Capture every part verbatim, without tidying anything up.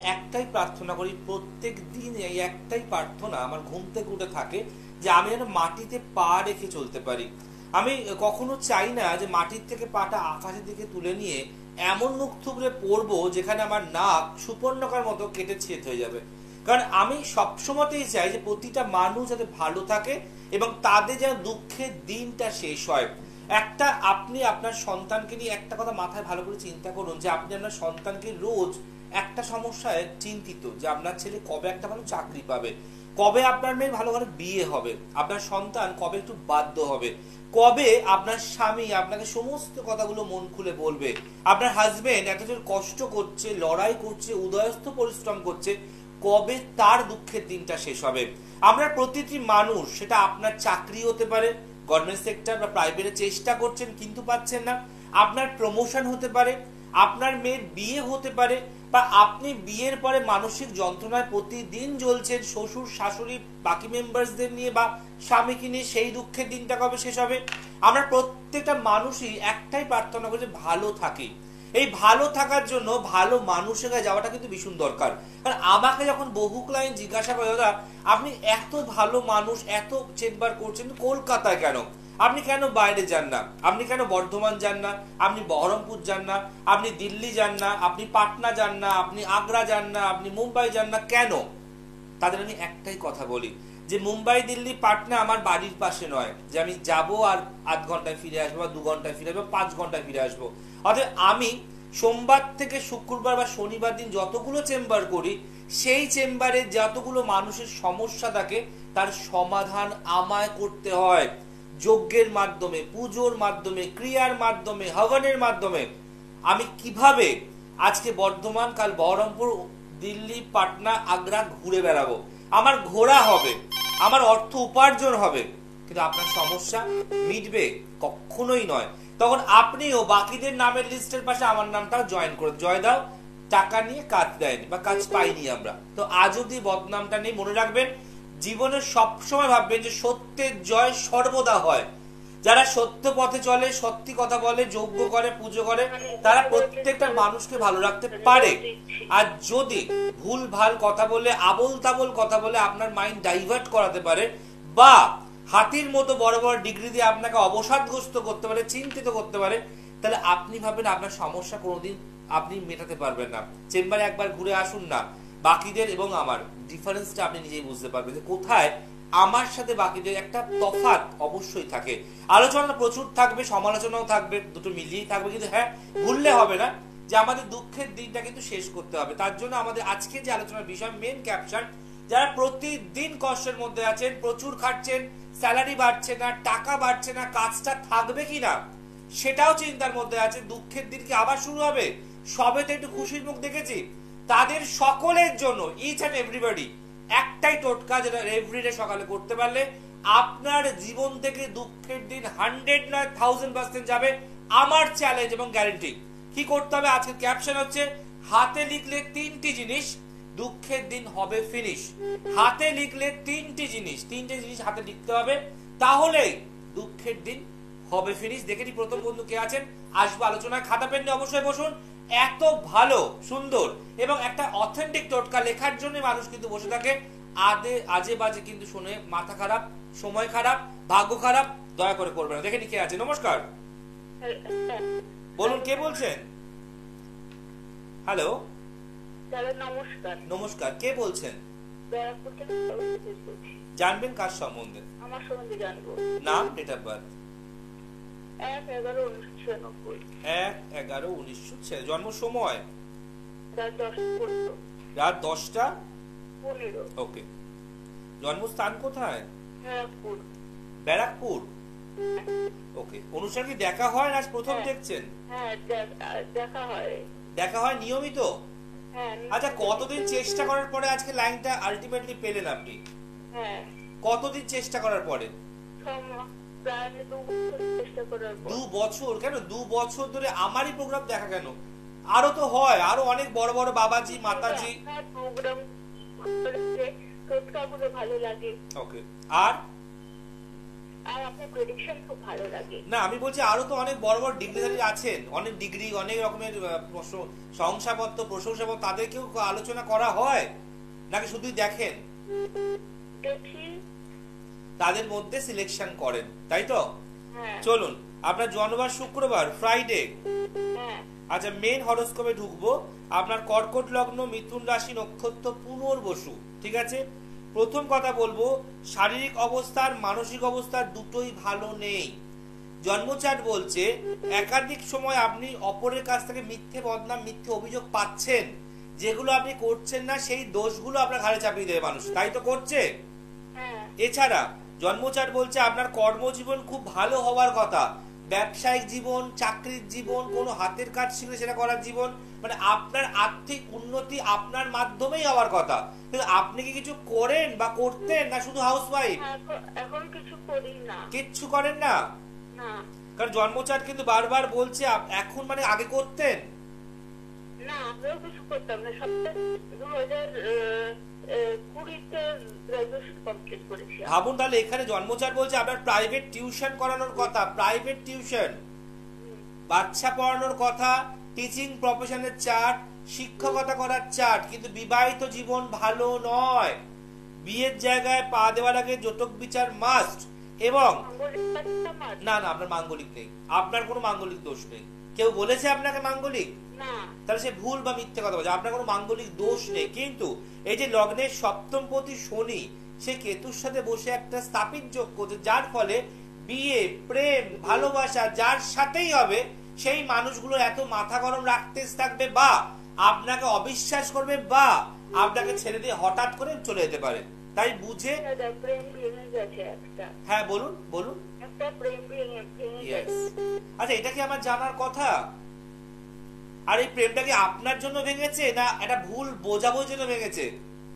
একটাই প্রার্থনা করি প্রত্যেক দিন, এই একটাই প্রার্থনা আমার ঘুম থেকে উঠে থাকে যে আমি যেন মাটিতে পা রেখে চলতে পারি। আমি কখনো চাই না যে মাটির থেকে পাটা আকাশের দিকে তুলে নিয়ে এমন মুখ থুবড়ে পড়বো যেখানে আমার নাক সুপর্ণকার মতো কেটে ছেদ হয়ে যাবে। কারণ আমি সবসময়তেই চাই যে প্রতিটা মানুষ যাতে ভালো থাকে এবং তাদের যেন দুঃখের দিনটা শেষ হয়। একটা আপনি আপনার সন্তানকে নিয়ে একটা কথা মাথায় ভালো করে চিন্তা করুন যে আপনি আপনার সন্তানকে রোজ একটা সমস্যায় চিন্তিত যে আপনার ছেলে কবে একটা ভালো চাকরি পাবে, কবে আপনার মেয়ের ভালো ভালো বিয়ে হবে, আপনার সন্তান কবে একটু বাধ্য হবে, কবে আপনার স্বামী আপনাকে সমস্ত কথাগুলো মন খুলে বলবে, আপনার হাজবেন্ড এত জোর কষ্ট করছে, লড়াই করছে, উদয়স্থ পরিশ্রম করছে, কবে তার দুঃখের দিনটা শেষ হবে। আমরা প্রতিটি মানুষ, সেটা আপনার চাকরি হতে পারে, গভর্নমেন্ট সেক্টর বা প্রাইভেটে চেষ্টা করছেন কিন্তু পাচ্ছেন না, আপনার প্রমোশন হতে পারে, আপনার মেয়ের বিয়ে হতে পারে, বা আপনি বিয়ের পরে মানসিক যন্ত্রণায় প্রতিদিন জ্বলছেন শ্বশুর শাশুড়ি বাকি মেম্বারসদের নিয়ে বা স্বামীকে নিয়ে, সেই দুঃখের দিনটা কবে শেষ হবে। আমরা প্রত্যেকটা মানুষই একটাই প্রার্থনা করি যে ভালো থাকি। এই ভালো থাকার জন্য ভালো মানুষের কাছে যাওয়াটা কিন্তু ভীষণ দরকার। কারণ আমাকে যখন বহু ক্লায়েন্ট জিজ্ঞাসা করে, দাদা আপনি এত ভালো মানুষ, এত চেম্বার করছেন কলকাতায় কেন, আপনি কেন বাইরে যান না, আপনি কেন বর্ধমান যান না, আপনি বহরমপুর যান না, আপনি দিল্লি যান না, আপনি পাটনা যান না, আপনি আগ্রা যান না, আপনি মুম্বাই যান না কেন? তাদের আমি একটাই কথা বলি যে মুম্বাই দিল্লি পাটনা আমার বাড়ির পাশে নয় যে আমি যাব আর আধ ঘন্টায় ফিরে আসবো বা দু ঘন্টায় ফিরে আসবো, পাঁচ ঘন্টায় ফিরে আসবো। অতএব আমি সোমবার থেকে শুক্রবার বা শনিবার দিন যতগুলো চেম্বার করি, সেই চেম্বারে যতগুলো মানুষের সমস্যা থাকে তার সমাধান আমায় করতে হয়। যজ্ঞের মাধ্যমে, পুজোর মাধ্যমে, ক্রিয়ার মাধ্যমে, হবনের মাধ্যমে। আমি কিভাবে আজকে বর্ধমান, কাল বহরমপুর, দিল্লি, পাটনা, আগ্রা ঘুরে বেড়াবো, আমার ঘোরা হবে, আমার অর্থ উপার্জন হবে, কিন্তু আপনার সমস্যা মিটবে কখনোই নয়। তখন আপনিও বাকিদের নামের লিস্টের পাশে আমার নামটাও জয়েন করে, জয় দাও, টাকা নিয়ে কাজ দেয়নি বা কাজ পাইনি আমরা, তো আজ অব্দি বদনামটা নেই। মনে রাখবেন, জীবনে সবসময় ভাববেন যে সত্যের জয় সর্বদা হয়। যারা সত্য পথে চলে, সত্যি কথা বলে, যজ্ঞ করে, পুজো করে, তারা প্রত্যেকটা মানুষকে ভালো রাখতে পারে। আর যদি ভুল ভাল কথা বলে, আবল তাবল কথা বলে আপনার মাইন্ড ডাইভার্ট করাতে পারে, বা হাতির মতো বড় বড় ডিগ্রি দিয়ে আপনাকে অবসাদগ্রস্ত করতে পারে, চিন্তিত করতে পারে, তাহলে আপনি ভাবেন আপনার সমস্যা কোনোদিন আপনি মেটাতে পারবেন না। চেম্বারে একবার ঘুরে আসুন না, বাকিদের এবং আমার ডিফারেন্সটা আপনি নিজেই বুঝতে পারবেন যে কোথায় আমার সাথে বাকিদের একটা তফাৎ অবশ্যই থাকে। আলোচনা প্রচুর থাকবে, সমালোচনাও থাকবে, দুটো মিলিয়েই থাকবে, কিন্তু হ্যাঁ ভুললে হবে না যে আমাদের দুঃখের দিনটা কিন্তু শেষ করতে হবে। তার জন্য আমাদের আজকে যে আলোচনার বিষয়, মেন ক্যাপশন, যারা প্রতিদিন কষ্টের মধ্যে আছেন, প্রচুর খাটছেন, স্যালারি বাড়ছে না, টাকা বাড়ছে না, কাজটা থাকবে কিনা সেটাও চিন্তার মধ্যে আছে, দুঃখের দিন কি আবার শুরু হবে, সবে তো একটু খুশির মুখ দেখেছি, তাদের সকলের জন্য ইচ অ্যান্ড এভরিবডি একটাই টোটকা, যেটা এভরিডে সকালে করতে পারলে আপনার জীবন থেকে দুঃখের দিন হান্ড্রেড নয় থাউজেন্ড পার্সেন্ট যাবে। আমার চ্যালেঞ্জ এবং গ্যারেন্টি। কি করতে হবে? আজকের ক্যাপশন হচ্ছে, হাতে লিখলে তিনটি জিনিস, দুঃখের দিন হবে ফিনিশ। হাতে লিখলে তিনটি জিনিস, তিনটে জিনিস হাতে লিখতে হবে, তাহলেই দুঃখের দিন হবে ফিনিশ। দেখে নি প্রথম বন্ধু কে আছেন, আসবো আলোচনায়, খাতা পেন নিয়ে অবশ্যই বসুন। এত ভালো সুন্দর এবং একটা অথেন্টিক টোটকা লেখার জন্য মানুষ কিন্তু বসে থাকে, আদে আজে বাজে কিন্তু শুনে মাথা খারাপ, সময় খারাপ, ভাগ্য খারাপ, দয়া করে করবে না। দেখে নি কে আছে। নমস্কার, বলুন কে বলছেন? হ্যালো, নমস্কার। নমস্কার, কে বলছেন? জানবেন কার সম্বন্ধে? আমার সম্বন্ধে জানবো। নাম, ডেট অফ বার্থ? এক এগারো উনিশশো ছিয়ানব্বই। এক এগারো উনিশশো ছিয়ানব্বই। জন্ম সময়? রাত দশটা রাত দশটা পনেরো। ওকে। জন্মস্থান কোথায়? ব্যারাকপুর। ব্যারাকপুর, ওকে। অনুষ্ঠান কি দেখা হয় না প্রথম দেখছেন? হ্যাঁ, দেখা হয়। দেখা হয় নিয়মিত? হ্যাঁ। আচ্ছা, কতদিন চেষ্টা করার পরে আজকে লাইনটা আলটিমেটলি পেলেন আপনি? হ্যাঁ। কতদিন চেষ্টা করার পরে? দু বছর? কেন দু বছর ধরে আমারই প্রোগ্রাম দেখা কেন? আরো তো হয়, আরো অনেক বড় বড় বাবাজি মাতাজি প্রোগ্রাম টোটকাগুলো ভালো লাগে। ওকে। আর আর আপনার প্রেডিকশন খুব ভালো লাগে। না আমি বলছি আরো তো অনেক বড় বড় ডিগ্রিধারী আছেন, অনেক ডিগ্রি, অনেক রকমের আহ, প্রশ- শংসাপত্র, প্রশংসাপত্র, তাদেরকেও আলোচনা করা হয় নাকি শুধুই দেখেন? দেখি। তাদের মধ্যে সিলেকশন করেন, তাই তো? হ্যাঁ চলুন, আপনার জন্মবার শুক্রবার, ফ্রাইডে। হ্যাঁ আচ্ছা, মেন হরোস্কোপে ঢুকবো। আপনার কর্কট লগ্ন, মিথুন রাশি, নক্ষত্র পুনর্বসু, ঠিক আছে? প্রথম কথা বলবো, শারীরিক অবস্থার মানসিক অবস্থার দুটোই ভালো নেই। জন্মচার্ট বলছে একাধিক সময় আপনি অপরের কাছ থেকে মিথ্যে বদনাম, মিথ্যে অভিযোগ পাচ্ছেন, যেগুলো আপনি করছেন না, সেই দোষগুলো আপনার ঘাড়ে চাপিয়ে দেবে মানুষ, তাই তো করছে? হ্যাঁ এছাড়া জন্মচার্ট বলছে আপনার কর্মজীবন খুব ভালো হওয়ার কথা, ব্যবসায়িক জীবন, চাকরির জীবন, কোনো হাতের কাজ শিখলে সেটা করার জীবন, মানে আপনার আর্থিক উন্নতি আপনার মাধ্যমেই হওয়ার কথা। কিন্তু আপনি কি কিছু করেন বা করতেন, না শুধু হাউস ওয়াইফ? এখন- এখন কিছু করি না। কিচ্ছু করেন না? না কারণ জন্মচার্ট কিন্তু বারবার বলছে আপ- এখন মানে আগে করতেন। না আমরাও কিছু করতাম না। সপ্তাহে দু হাজার কুড়িতে গ্রাজুয়েশন কমপ্লিট করেছি। ভাবুন তাহলে, এখানে জন্মচার্ট বলছে আপনার প্রাইভেট টিউশন করানোর কথা, প্রাইভেট টিউশন, বাচ্চা পড়ানোর কথা, টিচিং প্রফেশনের চার্ট, শিক্ষকতা করার চার্ট, কিন্তু বিবাহিত জীবন ভালো নয়। বিয়ের জায়গায় পা দেওয়ার আগে জটক বিচার মাস্ট। এবং মাঙ্গলিক কাজটা আমার? না না, আপনার মাঙ্গলিক নেই, আপনার কোনো মাঙ্গলিক দোষ নেই। কেউ বলেছে আপনাকে মাঙ্গলিক? না তাহলে সে ভুল বা মিথ্যে কথা বলছে, আপনার কোনো মাঙ্গলিক দোষ নেই। কিন্তু এই যে লগ্নের সপ্তমপতি শনি, সে কেতুর সাথে বসে একটা স্থাপিত যোগ করছে, যার ফলে বিয়ে, প্রেম, ভালোবাসা যার সাথেই হবে, সেই মানুষগুলো এত মাথা গরম রাখতে থাকবে, বা আপনাকে অবিশ্বাস করবে, বা আপনাকে ছেড়ে দিয়ে হঠাৎ করে চলে যেতে পারে। তাই বুঝে, দাদা, প্রেম ভেঙে গেছে একটা। হ্যাঁ বলুন বলুন। একটা প্রেম ভেঙে ভেঙে Yes. গেছে। আচ্ছা, এটা কি আমার জানার কথা? আর এই প্রেমটা কি আপনার জন্য ভেঙেছে, না এটা ভুল বোঝাবুঝির জন্য ভেঙেছে?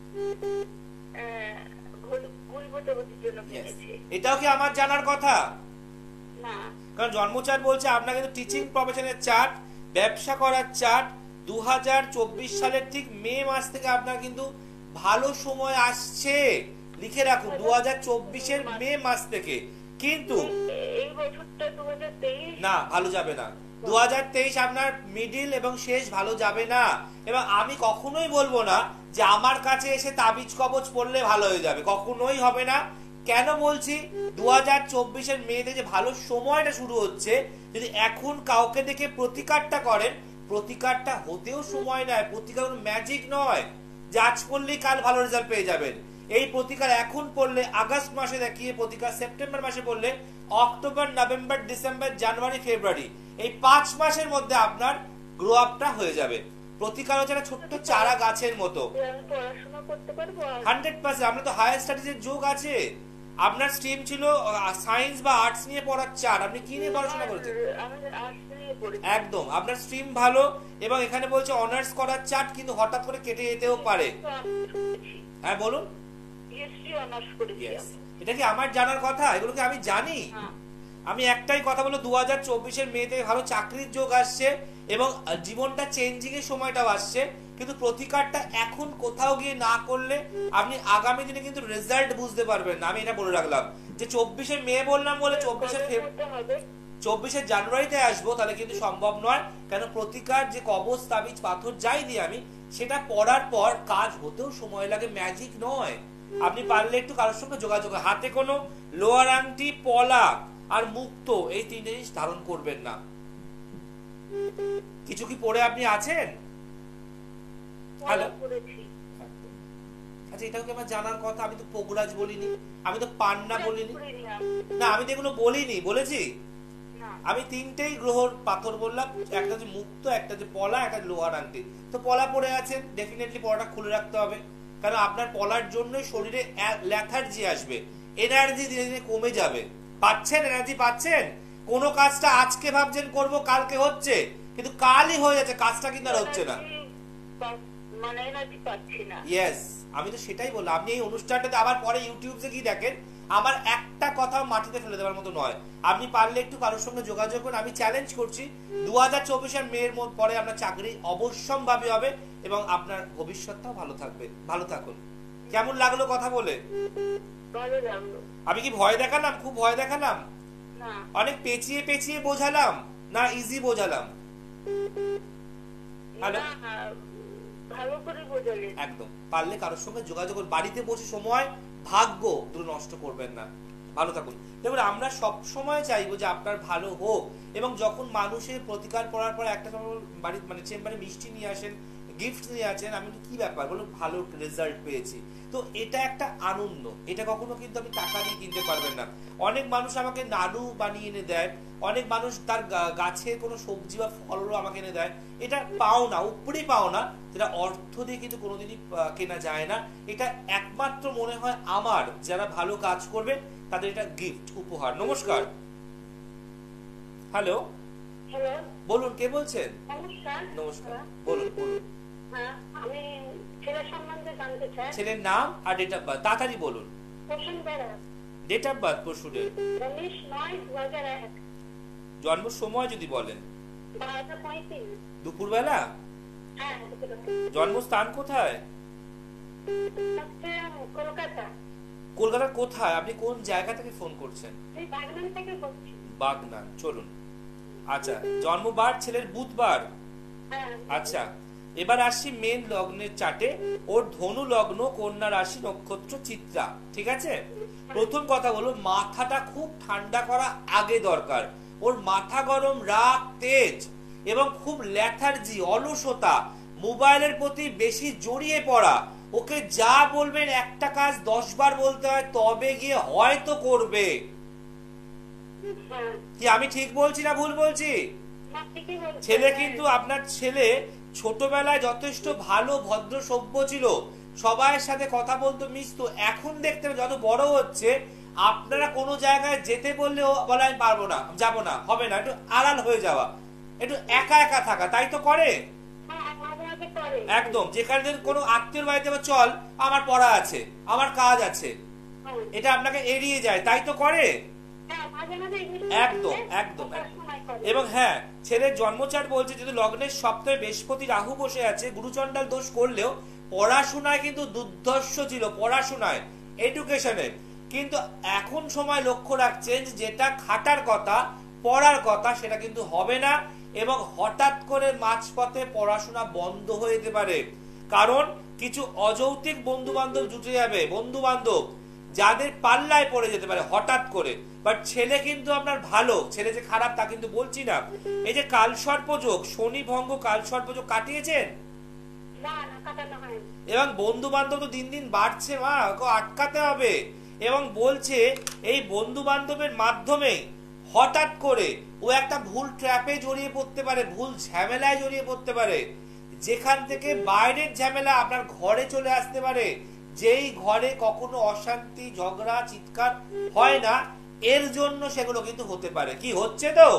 আহ, ভুল- ভুল বোঝাবুঝির জন্য ভেঙেছে। এটাও কি আমার জানার কথা? না কারণ জন্মচার্ট বলছে আপনার কিন্তু টিচিং প্রফেশনের চার্ট, ব্যবসা করার চার্ট, দু হাজার চব্বিশ সালের ঠিক মে মাস থেকে আপনার কিন্তু ভালো সময় আসছে। লিখে রাখুন, দু হাজার চব্বিশের মে মাস থেকে। কিন্তু এই- এই বছরটা দু হাজার তেইশ। না, ভালো যাবে না। দু হাজার তেইশ আপনার মিডিল এবং শেষ ভালো যাবে না। এবং আমি কখনোই বলবো না যে আমার কাছে এসে তাবিজ কবচ পড়লে ভালো হয়ে যাবে, কখনোই হবে না। কেন বলছি? দু হাজার চব্বিশের মেয়েদের যে ভালো সময়টা শুরু হচ্ছে, যদি এখন কাউকে দেখে প্রতিকারটা করেন, প্রতিকারটা হতেও সময় নেয়। প্রতিকার ম্যাজিক নয় যে আজ পড়লেই কাল ভালো রেজাল্ট পেয়ে যাবেন। এই প্রতিকার এখন পড়লে আগস্ট মাসে দেখিয়ে, প্রতিকার সেপ্টেম্বর মাসে পড়লে October, November, December, January, February, এই পাঁচ মাসের মধ্যে আপনার গ্রো আপটা হয়ে যাবে। প্রতিকার হচ্ছে একটা ছোট্ট চারা গাছের মতো। আমি পড়াশোনা করতে পারবো? আর হান্ড্রেড পার্সেন্ট আপনার তো হায়ার স্টাডিজের যোগ আছে। আপনার স্ট্রিম ছিল সায়েন্স বা আর্টস নিয়ে পড়ার চার, আপনি কি নিয়ে পড়াশোনা করেছেন? আমি আর্টস নিয়ে পড়েছি। একদম, আপনার স্ট্রিম ভালো। এবং এখানে বলছে অনার্স করার চার্ট, কিন্তু হঠাৎ করে কেটে যেতেও পারে। তো আমি করেছি। হ্যাঁ বলুন। হিস্ট্রি অনার্স করেছি আমি। এটা কি আমার জানার কথা? এগুলো কি আমি জানি? হ্যাঁ। আমি একটাই কথা বলবো, দু হাজার চব্বিশের মেয়েতে ভালো চাকরির যোগ আসছে এবং জীবনটা চেঞ্জিং এর সময়টাও আসছে। কিন্তু প্রতিকারটা এখন কোথাও গিয়ে না করলে আপনি আগামী দিনে কিন্তু রেজাল্ট বুঝতে পারবেন না। আমি এটা বলে রাখলাম যে চব্বিশে মে বললাম বলে চব্বিশে কবে করতে হবে? চব্বিশে জানুয়ারিতে আসবো, তাহলে কিন্তু সম্ভব নয়। কেন, প্রতিকার যে কবচ, তাবিজ, পাথর যাই দিই আমি, সেটা পড়ার পর কাজ হতেও সময় লাগে, ম্যাজিক নয়। আপনি পারলে একটু কারোর সঙ্গে যোগাযোগ, হাতে কোনো লোয়ার আংটি, পলা আর মুক্তো, এই তিনটে জিনিস ধারণ করবেন না। কিছু কি পড়ে আপনি আছেন? হ্যালো, করেছি। আচ্ছা, এটাও কি আমার জানার কথা? আমি তো পোগরাজ বলিনি, আমি তো পান্না বলিনি। করিনি আমি। না, আমি তো এগুলো বলিনি, বলেছি? না। আমি তিনটেই গ্রহর পাথর বললাম, একটা যে মুক্ত, একটা যে পলা, একটা লোহার আংটি। তো পলা পড়ে আছেন, ডেফিনেটলি পলাটা খুলে রাখতে হবে। কারণ আপনার পলার জন্যই শরীরে ল্যাথার্জি আসবে, এনার্জি ধীরে ধীরে কমে যাবে। পাচ্ছেন এনার্জি? পাচ্ছেন? কোন কাজটা আজকে ভাবছেন করব, কালকে হচ্ছে, কিন্তু কালই হয়ে যাচ্ছে, কাজটা কিন্তু আর হচ্ছে না। মানে এনার্জি পাচ্ছি না। ইয়েস, আমি তো সেটাই বললাম। আপনি এই অনুষ্ঠানটাতে আবার পরে ইউটিউবে গিয়ে দেখেন, আমার একটা কথা মাটিতে ফেলে দেওয়ার মতো নয়। আপনি পারলে একটু কারোর সঙ্গে যোগাযোগ করুন। আমি চ্যালেঞ্জ করছি, দু হাজার চব্বিশের মেয়ের মধ্যে পরে আপনার চাকরি অবশ্যম্ভাবী হবে এবং আপনার ভবিষ্যৎটাও ভালো থাকবে। ভালো থাকুন। কেমন লাগলো কথা বলে? ভালো লাগলো। আমি কি ভয় দেখালাম? খুব ভয় দেখালাম? না, অনেক পেঁচিয়ে পেঁচিয়ে বোঝালাম না ইজি বোঝালাম? হ্যালো, না, ভালো করে বোঝালেন। একদম। পারলে কারোর সঙ্গে যোগাযোগ করুন, বাড়িতে বসে সময় ভাগ্য দুটো নষ্ট করবেন না। ভালো থাকুন। দেখুন, আমরা সব সময় চাইবো যে আপনার ভালো হোক, এবং যখন মানুষের প্রতিকার করার পর একটা সময় বাড়ি মানে চেম্বারে মিষ্টি নিয়ে আসেন, গিফট নিয়ে আসেন, আমি কি ব্যাপার বলো, ভালো রেজাল্ট পেয়েছি, তো এটা একটা আনন্দ। এটা কখনো কিন্তু আপনি টাকা দিয়ে কিনতে পারবেন না। অনেক মানুষ আমাকে নাড়ু বানিয়ে এনে দেয়, অনেক মানুষ তার গাছের কোনো সবজি বা ফলও আমাকে এনে দেয়। এটা পাও না, উপরি পাও না, যেটা অর্থ দিয়ে কিন্তু কোনোদিনই কেনা যায় না। এটা একমাত্র মনে হয় আমার যারা ভালো কাজ করবে তাদের এটা গিফট, উপহার। নমস্কার। হ্যালো, হ্যালো, বলুন, কে বলছেন? নমস্কার। নমস্কার, বলুন বলুন। হ্যাঁ, আমি ছেলের সম্বন্ধে জানতে চাই। ছেলের নাম আর ডেট অফ বার্থ তাড়াতাড়ি বলুন। পোষণ বেড়া, ডেট অফ বার্থ পরশুদের, উনিশ নয় দু হাজার এক, জন্ম সময় যদি বলেন। বারোটা পঁয়ত্রিশ। দুপুরবেলা? হ্যাঁ, দুপুরে। জন্মস্থান কোথায়? হচ্ছে কলকাতা। কলকাতার কোথায়? আপনি কোন জায়গা থেকে ফোন করছেন? এই বাগনান থেকে বলছি। বাগনান, চলুন। আচ্ছা, জন্মবার ছেলের বুধবার। হ্যাঁ। আচ্ছা, এবার আসছি মেন লগ্নের চার্টে। ওর ধনু লগ্ন, কন্যা রাশি, নক্ষত্র চিত্রা, ঠিক আছে? প্রথম কথা হলো, মাথাটা খুব ঠান্ডা করা আগে দরকার। ওর মাথা গরম, রাগ, তেজ এবং খুব ল্যাথার্জি, অলসতা, মোবাইলের প্রতি বেশি জড়িয়ে পড়া। ওকে যা বলবেন একটা কাজ দশ বার বলতে হয়, তবে গিয়ে হয়তো করবে। হ্যাঁ। কি আমি ঠিক বলছি না ভুল বলছি? না, ঠিকই বলছেন। ছেলে কিন্তু, আপনার ছেলে ছোটবেলায় যথেষ্ট ভালো, ভদ্র, সভ্য ছিল, সবাইয়ের সাথে কথা বলতো, মিশতো। এখন দেখতে যত বড় হচ্ছে, আপনারা কোনো জায়গায় যেতে বললেও বলে আমি পারবো না, যাবো না, হবে না, একটু আড়াল হয়ে যাওয়া, একটু একা একা থাকা, তাই তো করে? হ্যাঁ, মাঝে মাঝে করে। একদম। যেখানে কোনো আত্মীয় বাড়িতে বা চল, আমার পড়া আছে, আমার কাজ আছে, হ্যাঁ। এটা আপনাকে এড়িয়ে যায়, তাই তো করে? হ্যাঁ, মাঝে মাঝে এগুলো একদম করে, একদম পড়াশোনায় করে। এবং হ্যাঁ, ছেলের জন্মচার বলছে যদি লগ্নের সপ্তাহে বৃহস্পতি রাহু বসে আছে, গুরুচণ্ডাল দোষ করলেও পড়াশোনায় কিন্তু দুর্ধর্ষ ছিল, পড়াশোনায়, এডুকেশনে। কিন্তু এখন সময় লক্ষ্য রাখছেন যেটা খাটার কথা, পড়ার কথা, সেটা কিন্তু হবে না, এবং হঠাৎ করে মাঝপথে পড়াশোনা বন্ধ হয়ে যেতে পারে। কারণ কিছু অযৌক্তিক বন্ধু বান্ধব জুটে যাবে, বন্ধু বান্ধব যাদের পাল্লায় পড়ে যেতে পারে হঠাৎ করে। বাট ছেলে কিন্তু আপনার ভালো, ছেলে যে খারাপ তা কিন্তু বলছি না। এই যে কালসর্পযোগ, শনি ভঙ্গ কালসর্পযোগ কাটিয়েছেন, না, না, কাটানো হয়নি। এবং বন্ধু বান্ধব তো দিন দিন বাড়ছে, মা ওকে আটকাতে হবে। এবং বলছে এই বন্ধু বান্ধবের মাধ্যমে হঠাৎ করে ও একটা ভুল ট্র্যাপে জড়িয়ে পড়তে পারে, ভুল ঝামেলায় জড়িয়ে পড়তে পারে, যেখান থেকে বাইরের ঝামেলা আপনার ঘরে চলে আসতে পারে, যেই ঘরে কখনো অশান্তি, ঝগড়া, চিৎকার হয় না, এর জন্য সেগুলো কিন্তু হতে পারে। কি হচ্ছে তো?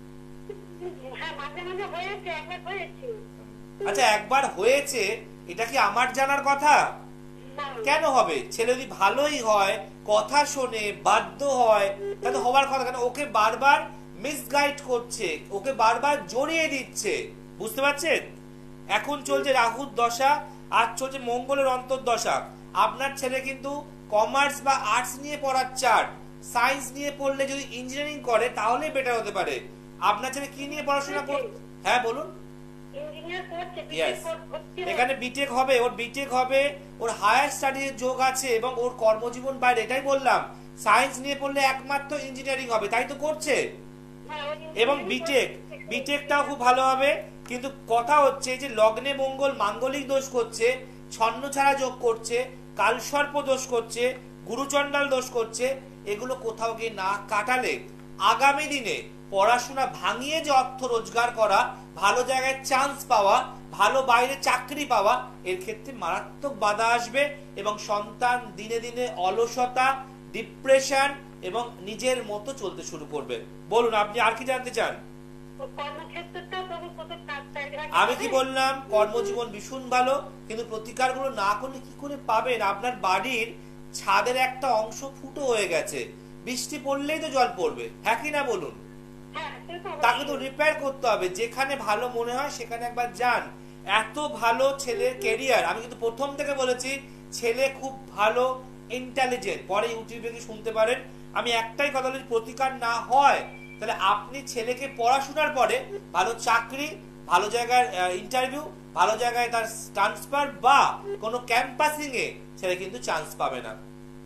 হ্যাঁ, মাঝে মাঝে হয়েছে, একবার হয়েছে। আচ্ছা, একবার হয়েছে, এটা কি আমার জানার কথা? না। কেন হবে? ছেলে যদি ভালোই হয়, কথা শোনে, বাধ্য হয়, তাহলে হওয়ার কথা কেন? ওকে বারবার মিসগাইড করছে, ওকে বারবার জড়িয়ে দিচ্ছে, বুঝতে পারছেন? এখন চলছে রাহুর দশা, আর চলছে মঙ্গলের অন্তর্দশা। আপনার ছেলে কিন্তু কমার্স বা আর্টস নিয়ে পড়ার চার্ট, সায়েন্স নিয়ে পড়লে যদি ইঞ্জিনিয়ারিং করে তাহলে বেটার হতে পারে। আপনার ছেলে কি নিয়ে পড়াশোনা কর? হ্যাঁ বলুন। ইঞ্জিনিয়ার করছে, Yes. বিটেক করছে। এখানে বিটেক হবে, ওর বিটেক হবে, ওর হায়ার স্টাডির যোগ আছে, এবং ওর কর্মজীবন বাইরে, এটাই বললাম। সায়েন্স নিয়ে পড়লে একমাত্র ইঞ্জিনিয়ারিং হবে, তাই তো করছে। হ্যাঁ, ওই এবং ইঞ্জিনিয়ারিং বিটেক, করছে। বিটেকটাও খুব ভালো হবে। কিন্তু কথা হচ্ছে যে লগ্নে মঙ্গল মাঙ্গলিক দোষ করছে, ছন্ন ছাড়া যোগ করছে, কালসর্প দোষ করছে, গুরুচণ্ডাল দোষ করছে, এগুলো কোথাও গিয়ে না কাটালে আগামী দিনে পড়াশোনা ভাঙিয়ে যে অর্থ রোজগার করা, ভালো জায়গায় চান্স পাওয়া, ভালো বাইরে চাকরি পাওয়া, এর ক্ষেত্রে মারাত্মক বাধা আসবে, এবং সন্তান দিনে দিনে অলসতা, ডিপ্রেশন এবং নিজের মতো চলতে শুরু করবে। বলুন, আপনি আর কি জানতে চান? কর্মক্ষেত্রটা তবে কত তাড়াতাড়ি আমি কি বললাম? কর্মজীবন ভীষণ ভালো, কিন্তু প্রতিকারগুলো না করলে কি করে পাবেন? আপনার বাড়ির ছাদের একটা অংশ ফুটো হয়ে গেছে, বৃষ্টি পড়লেই তো জল পড়বে, হ্যাঁ কি না বলুন? হ্যাঁ, সে তো তাকে তো অবশ্যই। রিপেয়ার করতে হবে। যেখানে ভালো মনে হয় সেখানে একবার যান। এত ভালো ছেলের ক্যারিয়ার, আমি কিন্তু প্রথম থেকে বলেছি ছেলে খুব ভালো ইন্টেলিজেন্ট, পরে ইউটিউবে কি শুনতে পারেন। আমি একটাই কথা বলি, প্রতিকার না হয় তাহলে আপনি ছেলেকে পড়াশোনার পরে ভালো চাকরি, ভালো জায়গায় ইন্টারভিউ, ভালো জায়গায় তার ট্রান্সফার বা কোনো ক্যাম্পাসিং এ ছেলে কিন্তু চান্স পাবে না।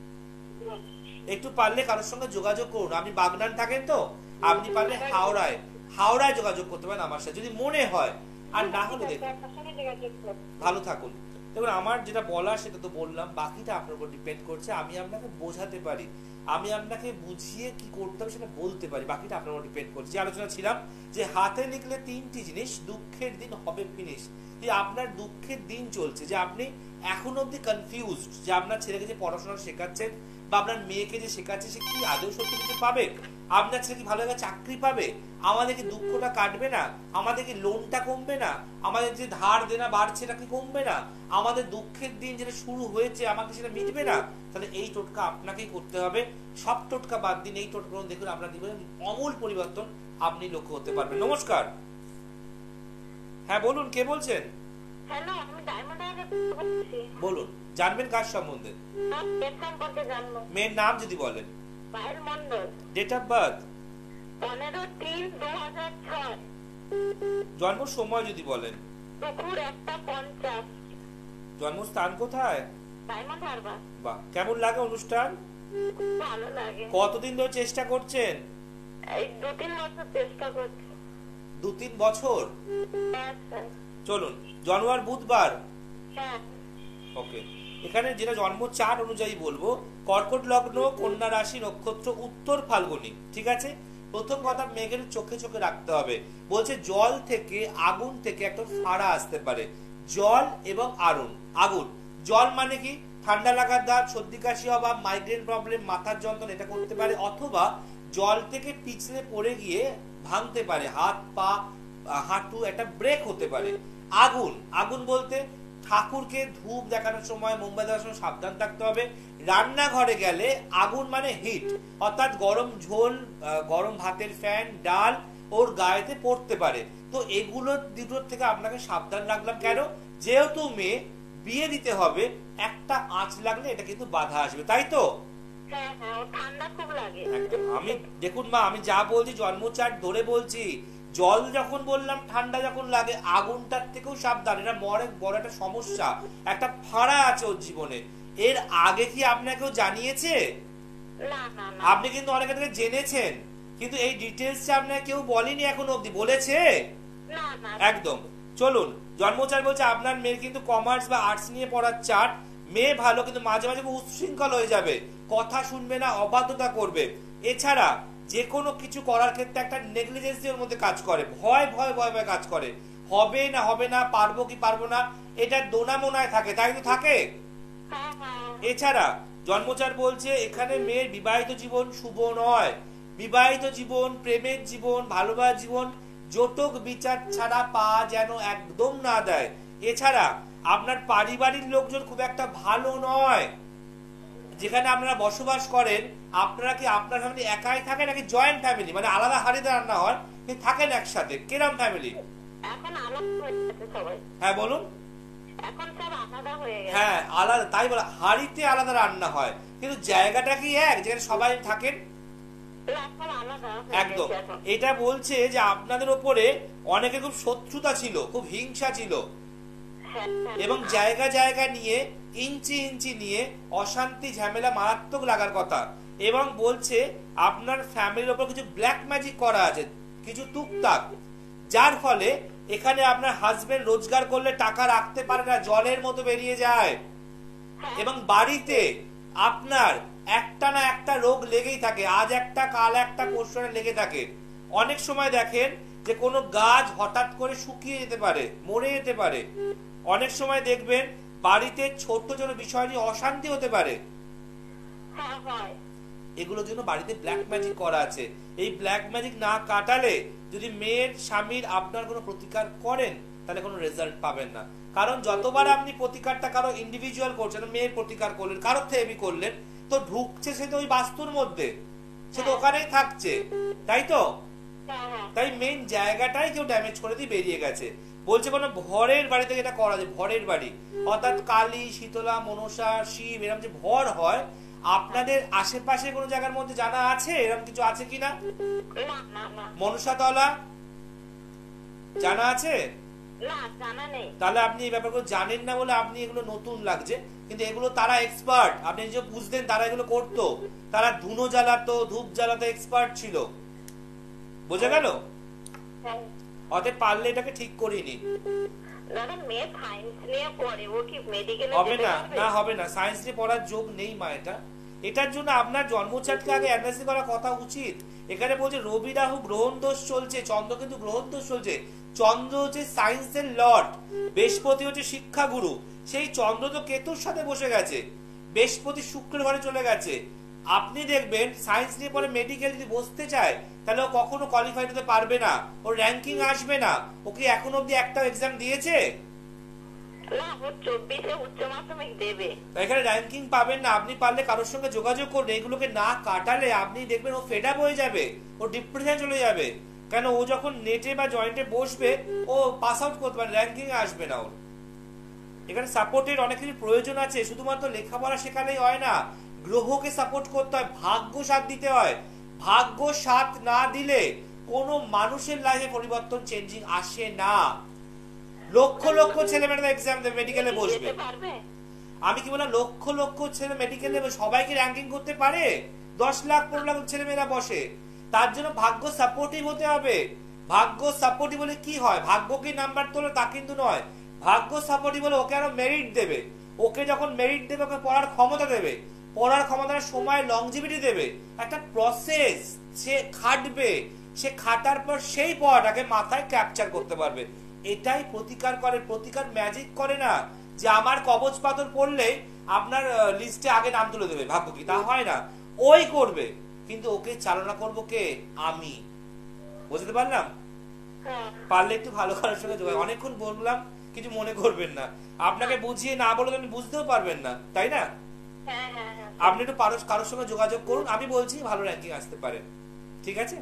একটু পারলে কারোর সঙ্গে যোগাযোগ করুন। আপনি বাগনান থাকেন তো, আপনি পারলে হাওড়ায় হাওড়ায় যোগাযোগ করতে পারেন আমার সাথে, যদি মনে হয়। আর না হলে দেখুন, ভালো থাকুন। দেখুন, আমার যেটা বলার সেটা তো বললাম, বাকিটা আপনার উপর ডিপেন্ড করছে। আমি আপনাকে বোঝাতে পারি, আমি আপনাকে বুঝিয়ে কি করতে হবে সেটা বলতে পারি, বাকিটা আপনার উপর ডিপেন্ড করছে। যে আলোচনা ছিলাম যে হাতে লিখলে তিনটি জিনিস, দুঃখের দিন হবে ফিনিশ। যে আপনার দুঃখের দিন চলছে, যে আপনি এখন অব্দি কনফিউজড যে আপনার ছেলেকে যে পড়াশোনা শেখাচ্ছেন বা আপনার মেয়েকে যে শেখাচ্ছে সে কি আদৌ সত্যি কিছু পাবে, আপনার ছেলে কি ভালো একটা চাকরি পাবে, আমাদের কি দুঃখটা কাটবে না, আমাদের কি লোনটা কমবে না, আমাদের যে ধার দেনা বাড়ছে সেটা কি কমবে না, আমাদের দুঃখের দিন যেটা শুরু হয়েছে আমাকে সেটা মিটবে না। তাহলে এই টোটকা আপনাকেই করতে হবে। সব টোটকা বাদ দিন, এই টোটকা দেখুন আপনার জীবনে অমূল পরিবর্তন আপনি লক্ষ্য করতে পারবেন। নমস্কার। হ্যাঁ বলুন, কে বলছেন? হ্যালো, আমি ডায়মন্ড হারবার থেকে বলছি। বলুন, জানবেন কার সম্বন্ধে? মেয়ের সম্পর্কে জানবো। মেয়ের নাম যদি বলেন। Payel Mondal. Date of birth? পনেরো তিন দু হাজার ছয়। জন্ম সময় যদি বলেন। দুপুর একটা পঞ্চাশ। জন্মস্থান কোথায়? ডায়মন্ড হারবার। বাহ, কেমন লাগে অনুষ্ঠান? ভালো লাগে। কতদিন ধরে চেষ্টা করছেন? এই দু তিন বছর চেষ্টা করছি। দু তিন বছর? হ্যাঁ স্যার। চলুন, জন্মার বুধবার। হ্যাঁ। ওকে, এখানে যেটা জন্ম চার্ট অনুযায়ী বলবো, কর্কট লগ্ন, কন্যা রাশি, নক্ষত্র উত্তর ফাল্গুনী। ঠিক আছে, প্রথম কথা মেঘের চোখে চোখে রাখতে হবে। বলছে জল থেকে, আগুন থেকে একটা ফাড়া আসতে পারে। জল এবং আগুন। আগুন, জল মানে কি? ঠান্ডা লাগার দাঁত, সর্দি কাশি হওয়া, মাইগ্রেন প্রবলেম, মাথার যন্ত্রণা, এটা করতে পারে। অথবা জল থেকে পিছলে পড়ে গিয়ে ভাঙতে পারে হাত পা, হাঁটু, একটা ব্রেক হতে পারে। আগুন, আগুন বলতে ঠাকুরকে ধূপ দেখানোর সময়, মোমবাতি দেখানোর সময় সাবধান থাকতে হবে। রান্নাঘরে গেলে আগুন মানে হিট, অর্থাৎ গরম ঝোল, গরম ভাতের ফ্যান, ডাল ওর গায়েতে পড়তে পারে। তো এগুলো দুটোর থেকে আপনাকে সাবধান রাখলাম। কেন? যেহেতু মেয়ে, বিয়ে দিতে হবে, একটা আঁচ লাগলে এটা কিন্তু বাধা আসবে, তাই তো? হ্যাঁ হ্যাঁ, ঠান্ডা খুব লাগে। আমি দেখুন মা, আমি যা বলছি জন্ম চার্ট ধরে বলছি। জল যখন বললাম, ঠান্ডা যখন লাগে, আগুনটার থেকেও সাবধান। এটা বড় বড় একটা সমস্যা, একটা ফাড়া আছে ওর জীবনে। এর আগে কি আপনাকেও জানিয়েছে? না না না। আপনি কিন্তু অনেকে থেকে জেনেছেন, কিন্তু এই ডিটেলসটা আপনাকে কেউ বলেনি এখন অবধি। বলেছে? না না। একদম। চলুন, জন্মচার্ট বলছে আপনার মেয়ের কিন্তু কমার্স বা আর্টস নিয়ে পড়ার চার্ট। মেয়ে ভালো, কিন্তু মাঝে মাঝে উচ্ছৃঙ্খল হয়ে যাবে, কথা শুনবে না, অবাধ্যতা করবে। এছাড়া যে কোনো কিছু করার ক্ষেত্রে একটা নেগলিজেন্সি ওর মধ্যে কাজ করে, ভয় ভয় ভয় ভয় কাজ করে। হবে না হবে না, পারবো কি পারবো না, এটা দোনামোনায় থাকে, তাই তো থাকে। হ্যাঁ হ্যাঁ। এছাড়া জন্মচার বলছে এখানে মেয়ের বিবাহিত জীবন শুভ নয়। বিবাহিত জীবন, প্রেমের জীবন, ভালোবাসার জীবন জটক বিচার ছাড়া পা যেন একদম না দেয়। এছাড়া আপনার পারিবারিক লোকজন খুব একটা ভালো নয়। যেখানে আপনারা বসবাস করেন, আপনারা কি আপনার ফ্যামিলি একাই থাকে নাকি জয়েন্ট ফ্যামিলি, মানে আলাদা হাড়িতে রান্না হয় কিন্তু থাকেন একসাথে? কিরম ফ্যামিলি? এখন আলাদা হয়ে গেছে সবাই। হ্যাঁ বলুন। এখন সব আলাদা হয়ে গেছে। হ্যাঁ আলাদা, তাই বলা, হাড়িতে আলাদা রান্না হয় কিন্তু জায়গাটা কি এক, যেখানে সবাই থাকেন? একদম। এটা বলছে যে আপনাদের ওপরে অনেকে খুব শত্রুতা ছিল, খুব হিংসা ছিল, এবং জায়গা জায়গা নিয়ে, ইঞ্চি ইঞ্চি নিয়ে অশান্তি ঝামেলা মারাত্মক লাগার কথা। এবং বলছে আপনার ফ্যামিলির ওপর কিছু ব্ল্যাক ম্যাজিক করা আছে, কিছু টুকটাক, যার ফলে এখানে আপনার হাজবেন্ড রোজগার করলে টাকা রাখতে পারে না, জলের মতো বেরিয়ে যায়। এবং বাড়িতে আপনার একটা না একটা রোগ লেগেই থাকে, আজ একটা কাল একটা পরশু লেগে থাকে। অনেক সময় দেখেন যে কোনো গাছ হঠাৎ করে শুকিয়ে যেতে পারে, মরে যেতে পারে। অনেক সময় দেখবেন বাড়িতে ছোট ছোট বিষয় নিয়ে অশান্তি হতে পারে। এগুলোর জন্য বাড়িতে ব্ল্যাক ম্যাজিক করা আছে। এই ব্ল্যাক ম্যাজিক না কাটালে যদি মেয়ের স্বামীর আপনার কোনো প্রতিকার করেন তাহলে কোনো রেজাল্ট পাবেন না। কারণ যতবার আপনি প্রতিকারটা কারো ইন্ডিভিজুয়াল করছেন, মেয়ের প্রতিকার করলেন, কারোর থেরাপি করলেন, তো ঢুকছে সে তো ওই বাস্তুর মধ্যে, সে তো ওখানেই থাকছে, তাই তো? তাই মেইন জায়গাটাই কেউ ড্যামেজ করে দিয়ে বেরিয়ে গেছে। বলছে কোনো ভরের বাড়ি থেকে এটা করা যায়, ভরের বাড়ি অর্থাৎ কালী, শীতলা, মনসা, শিব এরকম যে ভর হয়, আপনাদের আশেপাশে কোনো জায়গার মধ্যে জানা আছে এরকম কিছু আছে কিনা? না না না মনসা তলা জানা আছে? না, জানা নেই। তাহলে আপনি এই ব্যাপারগুলো জানেন না বলে আপনি এগুলো নতুন লাগছে, কিন্তু এগুলো তারা এক্সপার্ট, আপনি যে বুঝতেন তারা এগুলো করতো, তারা ধুনো জ্বালাতো, ধূপ জ্বালাতো, এক্সপার্ট ছিল, বোঝা গেল? হ্যাঁ। অতএব পারলে এটাকে ঠিক করিনি। দাদা মেয়ে সায়েন্স নিয়ে পড়ে, ও কি মেডিকেলে হবে যেতে না, পারবে? না হবে না, সায়েন্স নিয়ে পড়ার যোগ নেই মা এটা। এটার জন্য আপনার জন্মচাটকে আগে অ্যানালাইসিস করা কথা উচিত। এখানে বলছে রবি রাহু গ্রহণ দোষ চলছে, চন্দ্র কিন্তু গ্রহণ দোষ চলছে। চন্দ্র হচ্ছে সায়েন্সের লর্ড, বৃহস্পতি হচ্ছে শিক্ষাগুরু, সেই চন্দ্র তো কেতুর সাথে বসে গেছে, বৃহস্পতি শুক্রের ঘরে চলে গেছে। আপনি দেখবেন সায়েন্স নিয়ে পরে মেডিকেল যদি বসতে চায় তাহলে ও কখনো কোয়ালিফাইড হতে পারবে না, ওর র্যাঙ্কিং আসবে না। ওকে এখন অব্দি একটাও এক্সাম দিয়েছে? না, ও চব্বিশে উচ্চ মাধ্যমিক দেবে। এখানে র্যাঙ্কিং পাবেন না। আপনি পারলে কারোর সঙ্গে যোগাযোগ করুন, এগুলোকে না কাটালে আপনি দেখবেন ও ফেড আপ হয়ে যাবে, ও ডিপ্রেশন চলে যাবে। কেন ও যখন নেটে বা জয়েন্টে বসবে ও পাস আউট করতে পারে, র্যাঙ্কিং আসবে না ওর। এখানে সাপোর্টের অনেক কিছু প্রয়োজন আছে, শুধুমাত্র লেখাপড়া শেখালেই হয় না, গ্রহকে সাপোর্ট করতে হয়, ভাগ্য সাথ দিতে হয়। ভাগ্য সাথ না দিলে কোনো মানুষের লাইফে পরিবর্তন চেঞ্জিং আসে না। লক্ষ লক্ষ ছেলে মেয়েরা এক্সাম দেবে, মেডিকেলে বসবে। আমি কি বললাম লক্ষ লক্ষ ছেলে মেডিকেলে সবাইকে র্যাঙ্কিং করতে পারে? দশ লাখ পনেরো লাখ ছেলে মেয়েরা বসে। তার জন্য ভাগ্য সাপোর্টিভ হতে হবে। ভাগ্য সাপোর্টিভ বলে কি হয়? ভাগ্যকে নাম্বার তোলে তা কিন্তু নয়। ভাগ্য সাপোর্টিভ বলে ওকে আরো মেরিট দেবে, ওকে যখন মেরিট দেবে ওকে পড়ার ক্ষমতা দেবে, পড়ার ক্ষমতার সময় লংজিভিটি দেবে, একটা প্রসেস, সে খাটবে, সে খাটার পর সেই পড়াটাকে মাথায় ক্যাপচার করতে পারবে। এটাই প্রতিকার করে, প্রতিকার ম্যাজিক করে না যে আমার কবচ পাথর পড়লে আপনার লিস্টে আগে নাম তুলে দেবে, ভাগ্য কি তা হয় না, ওই করবে, কিন্তু ওকে চালনা করবো কে? আমি। বুঝতে পারলাম? পারলে একটু ভালো করার সঙ্গে যোগাযোগ। অনেকক্ষণ বললাম, কিছু মনে করবেন না, আপনাকে বুঝিয়ে না বলে আপনি বুঝতেও পারবেন না, তাই না? আপনি একটু কারোর সঙ্গে যোগাযোগ করুন, আমি বলছি ভালো র্যাঙ্কিং আসতে পারে। ঠিক আছে,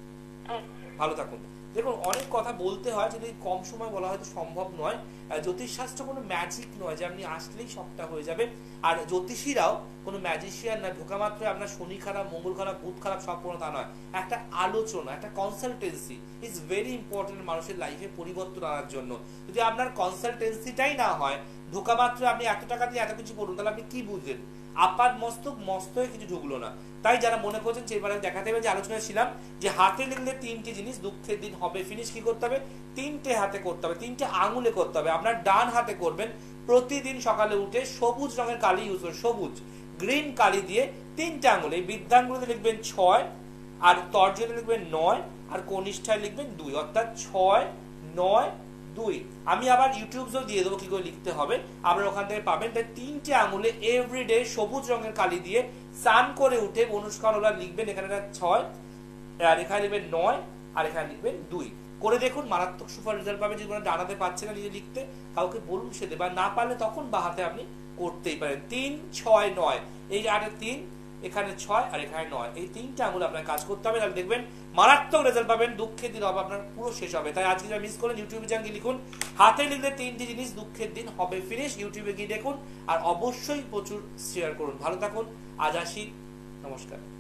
ভালো থাকুন। দেখুন অনেক কথা বলতে হয়, যদি কম সময় বলা হয়তো সম্ভব নয়। জ্যোতিষশাস্ত্র কোনো ম্যাজিক নয় যে আপনি আসলেই সবটা হয়ে যাবে। আর জ্যোতিষীরাও কোনো ম্যাজিশিয়ান না, ঢোকা মাত্র আপনার শনি খারাপ, মঙ্গল খারাপ, বুধ খারাপ সব কোনো তা নয়। একটা আলোচনা, একটা কনসালটেন্সি ইজ ভেরি ইম্পর্টেন্ট মানুষের লাইফে পরিবর্তন আনার জন্য। যদি আপনার কনসালটেন্সিটাই না হয়, ঢোকা মাত্র আপনি এত টাকা দিয়ে এত কিছু করুন, তাহলে আপনি কি বুঝলেন? আপার মস্তক মস্তকে কিছু ঢুকলো না। তাই যারা মনে করছেন সেবার দেখাতে হবে যে আলোচনা ছিলাম যে হাতে লিখলে তিনটি জিনিস, দুঃখের দিন হবে ফিনিশ, কি করতে হবে? তিনটে হাতে করতে হবে, তিনটে আঙুলে করতে হবে। আপনার ডান হাতে করবেন, প্রতিদিন সকালে উঠে সবুজ রঙের কালি ইউজ করবেন, সবুজ গ্রিন কালি দিয়ে তিনটে আঙুলে, এই বৃদ্ধাঙ্গুলিতে লিখবেন ছয়, আর তর্জনীতে লিখবেন নয়, আর কনিষ্ঠায় লিখবেন দুই, অর্থাৎ ছয় নয় দুই। আমি আবার ইউটিউবেও দিয়ে দেবো কি করে লিখতে হবে, আপনারা ওখান থেকে পাবেন। তাই তিনটে আঙুলে এভরিডে সবুজ রঙের কালি দিয়ে স্নান করে উঠে অনুষ্কার ওরা লিখবেন, এখানে ছয়, আর এখানে লিখবেন নয়, আর এখানে লিখবেন দুই। করে দেখুন, মারাত্মক সুপার রেজাল্ট পাবেন। যদি ডানাতে পাচ্ছে না নিজে লিখতে, কাউকে বলুন সে দেবে, না পারলে তখন বাহাতে আপনি করতেই পারেন। তিন ছয় নয়, এই যে আরে তিন, এখানে ছয়, আর এখানে নয়, এই তিনটা আঙুল আপনার কাজ করতে হবে, তাহলে দেখবেন মারাত্মক রেজাল্ট পাবেন। দুঃখের দিন হবে আপনার পুরো শেষ হবে। তাই আজকে যা মিস করেন ইউটিউবে যান, গিয়ে লিখুন হাতে লিখলে তিনটি জিনিস, দুঃখের দিন হবে ফিনিশ। ইউটিউবে গিয়ে দেখুন, আর অবশ্যই প্রচুর শেয়ার করুন। ভালো থাকুন, আজ আসি, নমস্কার।